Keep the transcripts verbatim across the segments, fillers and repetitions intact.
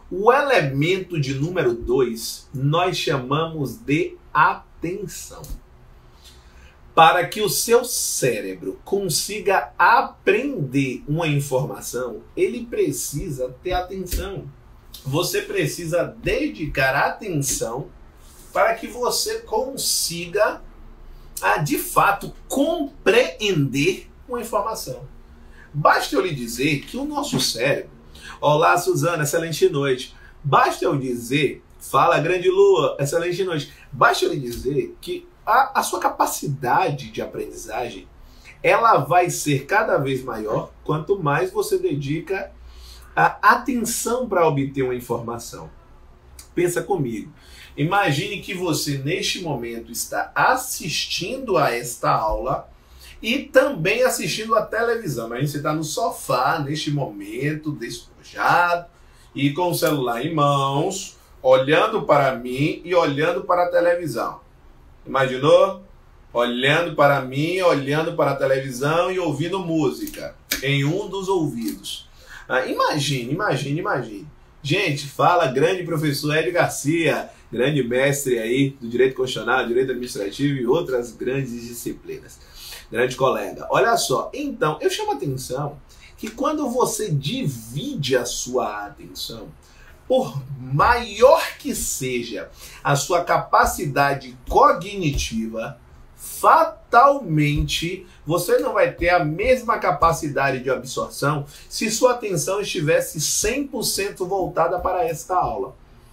O elemento de número dois nós chamamos de atenção. Para que o seu cérebro consiga aprender uma informação, ele precisa ter atenção. Você precisa dedicar atenção para que você consiga, ah, de fato, compreender uma informação. Basta eu lhe dizer que o nosso cérebro... Olá, Suzana, excelente noite. Basta eu dizer... Fala, grande Lua, excelente noite. Basta eu lhe dizer que a, a sua capacidade de aprendizagem, ela vai ser cada vez maior quanto mais você dedica a atenção para obter uma informação. Pensa comigo. Imagine que você, neste momento, está assistindo a esta aula e também assistindo a televisão. Imagine que você está no sofá, neste momento, despojado, e com o celular em mãos, olhando para mim e olhando para a televisão. Imaginou? Olhando para mim, olhando para a televisão e ouvindo música em um dos ouvidos. Ah, imagine, imagine, imagine. Gente, fala grande professor Ed Garcia, grande mestre aí do Direito Constitucional, Direito Administrativo e outras grandes disciplinas. Grande colega. Olha só, então, eu chamo a atenção que quando você divide a sua atenção, por maior que seja a sua capacidade cognitiva, fatalmente você não vai ter a mesma capacidade de absorção se sua atenção estivesse cem por cento voltada para esta aula.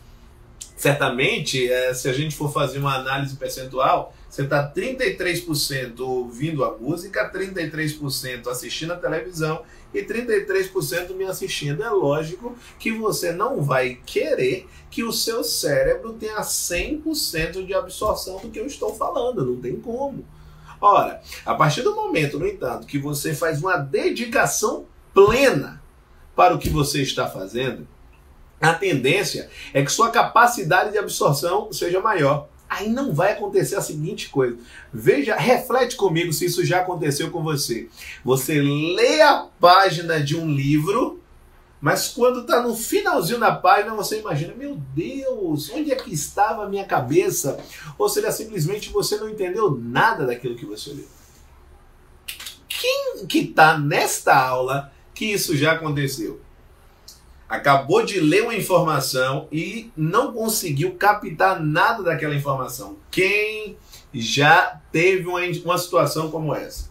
Certamente, é, se a gente for fazer uma análise percentual, você está trinta e três por cento ouvindo a música, trinta e três por cento assistindo a televisão e trinta e três por cento me assistindo. É lógico que você não vai querer que o seu cérebro tenha cem por cento de absorção do que eu estou falando, não tem como. Ora, a partir do momento, no entanto, que você faz uma dedicação plena para o que você está fazendo, a tendência é que sua capacidade de absorção seja maior. Aí não vai acontecer a seguinte coisa. Veja, reflete comigo se isso já aconteceu com você. Você lê a página de um livro, mas quando está no finalzinho da página, você imagina, meu Deus, onde é que estava a minha cabeça? Ou seja, simplesmente você não entendeu nada daquilo que você leu. Quem que está nesta aula que isso já aconteceu? Acabou de ler uma informação e não conseguiu captar nada daquela informação. Quem já teve uma, uma situação como essa?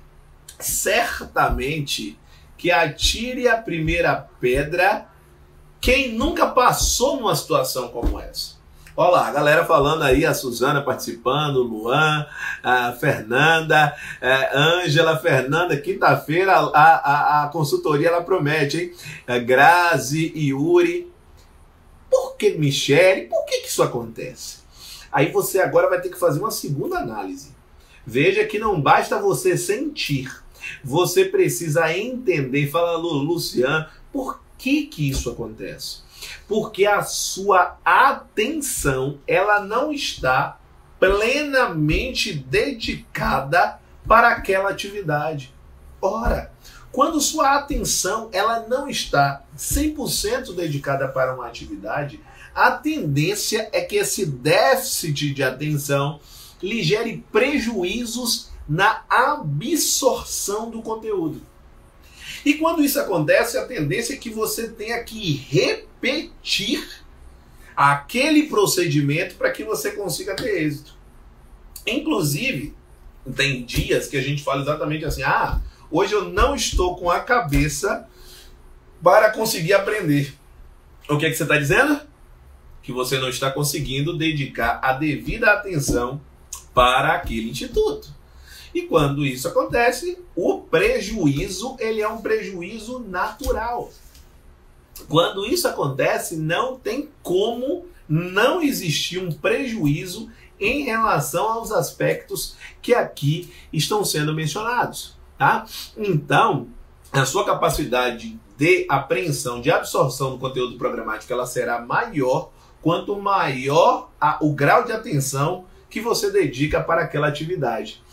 Certamente que atire a primeira pedra quem nunca passou numa situação como essa. Olha lá, a galera falando aí, a Suzana participando, Luan, a Fernanda, a Ângela, Fernanda, quinta-feira a, a, a consultoria ela promete, hein? A Grazi, Yuri. Por que, Michele? Por que, que isso acontece? Aí você agora vai ter que fazer uma segunda análise. Veja que não basta você sentir, você precisa entender. Fala, Lu, Luciano, por que que isso acontece? Porque a sua atenção, ela não está plenamente dedicada para aquela atividade. Ora, quando sua atenção, ela não está cem por cento dedicada para uma atividade, a tendência é que esse déficit de atenção lhe gere prejuízos na absorção do conteúdo. E quando isso acontece, a tendência é que você tenha que repetir aquele procedimento para que você consiga ter êxito. Inclusive, tem dias que a gente fala exatamente assim, ah, hoje eu não estou com a cabeça para conseguir aprender. O que é que você está dizendo? Que você não está conseguindo dedicar a devida atenção para aquele instituto. E quando isso acontece, o prejuízo, ele é um prejuízo natural. Quando isso acontece, não tem como não existir um prejuízo em relação aos aspectos que aqui estão sendo mencionados, tá? Então, a sua capacidade de apreensão, de absorção do conteúdo programático, ela será maior quanto maior a, o grau de atenção que você dedica para aquela atividade.